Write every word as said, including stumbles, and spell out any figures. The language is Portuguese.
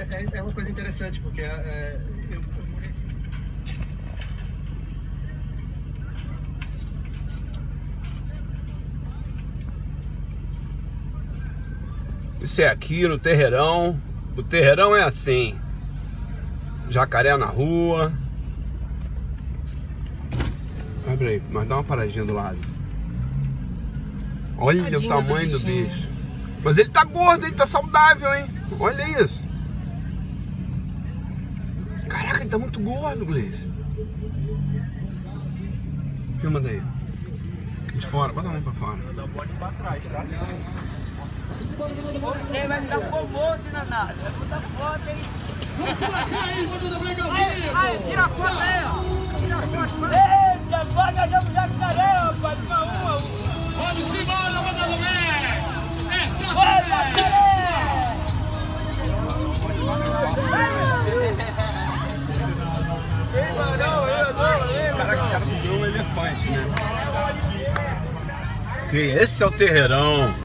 é, é uma coisa interessante, porque é, eu, eu morei aqui. Isso é aqui no Terreirão. O Terreirão é assim. Jacaré na rua. Abre aí, mas dá uma paradinha do lado. Olha Tadinho o tamanho do do bichinho. bicho. Mas ele tá gordo, ele tá saudável, hein? Olha isso. Caraca, ele tá muito gordo, Gleice. Filma daí. De fora, bota a mão pra fora. Dá um bote pra trás, tá? Você vai me dar famoso, danado. Vai botar foto, hein? Aí, tira a foto aí, ó. Tira a foto. Eita, vaga de jacaré, rapaz. Uma, uma, uma. Vamos embora, banda do Mé! É, Vai, jacaré! Ei, mano, eu adoro. Caraca, os caras viram um elefante, né? Que esse é o Terreirão.